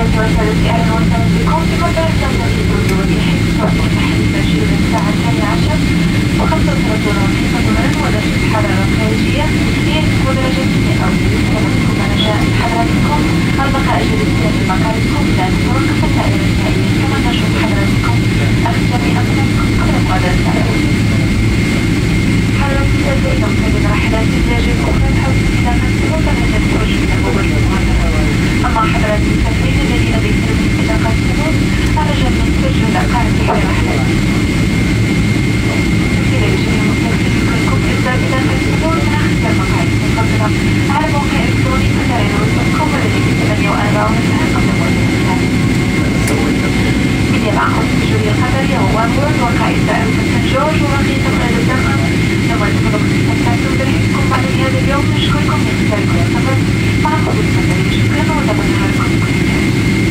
أيتها السادة أهلا وسهلا بكم في مطار تنتهي الوجود حيث تحديد تأشيرة الساعة 12 و35 دقيقة ودرجة الحرارة الخارجية هي 9 درجات مئوية. يتكلمكم رجاء حضراتكم البقاء جالسين في مقاعدكم لا تتوقف الطائرة نهائيا. كما نشوف حضراتكم أخذ أمنكم قبل مغادرة الطائرة. حضرات السادة يمكن رحلات الدجاج أخرى تحول إلى قسم فلا تخرج من الغرفة المغادرة. أما حضرات المسافرين الذين بيتم إلى قسم الرجاء من تسجل قاعدة في رحلات. إلى جميع المسافرين يمكنكم إرسال إلى قسم من اختيار مقاعد منفصلة على موقع إلكتروني قطر إيرويز.com والذي في 48 ساعة قبل مغادرة. من معكم التجارية القطرية ووانورد وقائد طائرة سان جورج ورقيق القائد الضخم. لما تفضلوا استمتعتم برحلتكم بعد هذا اليوم نشكركم لاختياركم السفر مع قبول المنزلين. شكرا وطبعا نهاركم كل خير.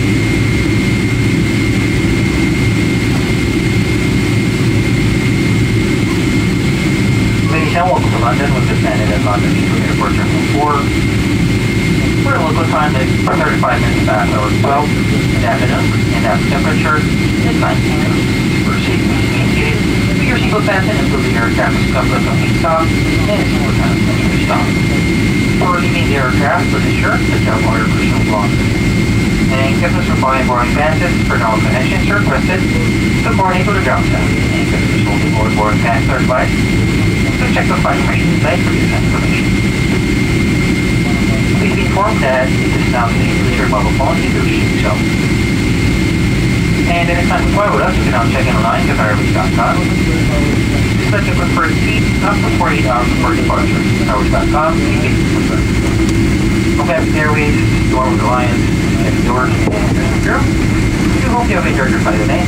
Ladies and welcome to London with this landed at London Heathrow Airport Terminal 4. We're at local time is 35 minutes past hour 12 in the afternoon, and that temperature is 9 p.m. For safety maintained, keep your seatbelt fastened until the aircraft is covered from takeoff and its more time to stop. For leaving the aircraft, please ensure that you have all your personal belongings. And captains from Boeing passengers for normal connections are requested to coordinate with the ground staff. And captains holding board passengers are advised to check the flight information site for this information. Please be informed that it is now safe to use your mobile phone if you wish to do so. And anytime you fly with us, you can now check in online at QatarAirways.com. Select your preferred seat up to 48 hours before departure. QatarAirways.com, indicate your preferred. Qatar Airways, Door with Alliance, check yours and bureau. We do hope you have enjoyed your flight today.